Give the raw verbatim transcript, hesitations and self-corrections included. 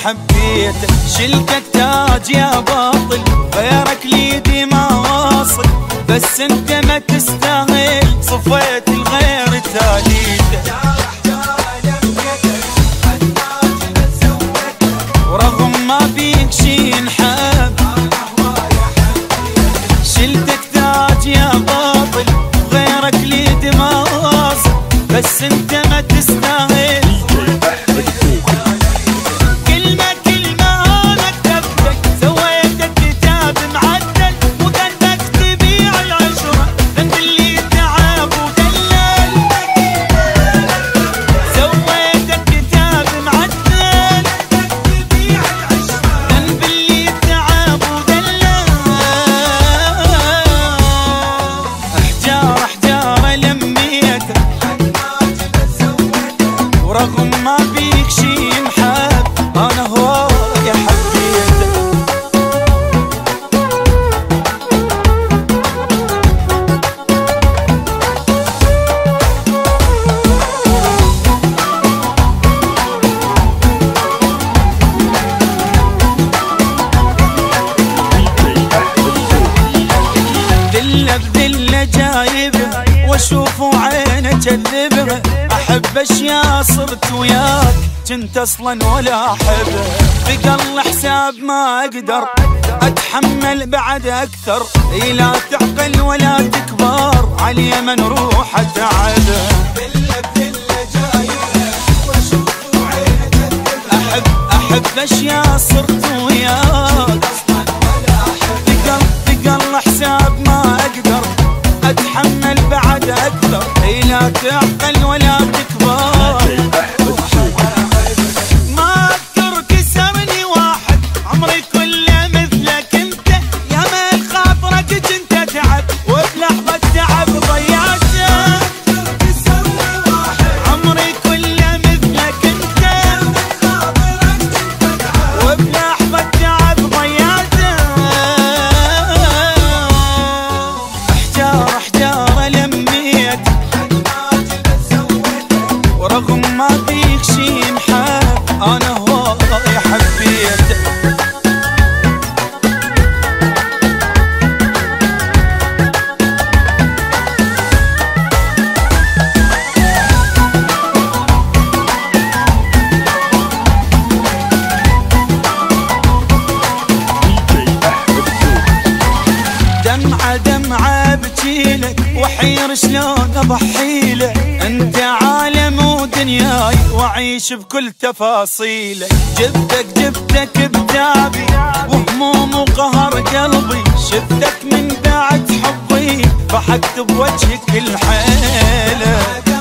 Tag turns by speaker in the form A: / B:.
A: حبيتك، شلتك تاج يا باطل، غيرك ليدي ما واصل، بس انت ما تستاهل، صفيت الغير تاليته. ورغم ما بيك شي ينحب، شلتك تاج يا باطل، غيرك ليدي ما واصل، بس انت ما تستاهل. ورغم ما بيك شي ينحب، انا هواي حبيتك. دلة بدلة جايبها واشوف عينه جذبها، احب اشياء صرت وياك كنت اصلا ولا احبها، بقل حساب ما اقدر اتحمل بعد اكثر، اي لا تعقل ولا تكبر علي من روح اتعبها. احب احب اشياء صرت وياك بقل بقل حساب ما اقدر اتحمل بعد اكثر، اي لا تعقل ولا تكبر. ما اذكر كسرني واحد عمري كله مثلك انت، يا من خاطرك كنت اتعب وبلحظة تعب ضيعته. عمري كله مثلك انت، وبلحظة تعب ضيعته. احجار احجار لميت، ورغم ما بيك شي ينحب، انا هواي حبيتك. دمعة دمعة بجيلك وحير شلون اضحيلك، انت عالم ودنياي واعيش بكل تفاصيلك، جبتك جبتك بتابي وهموم وقهر قلبي، شفتك من بعد حبي ضحكت بوجهك الحيلة.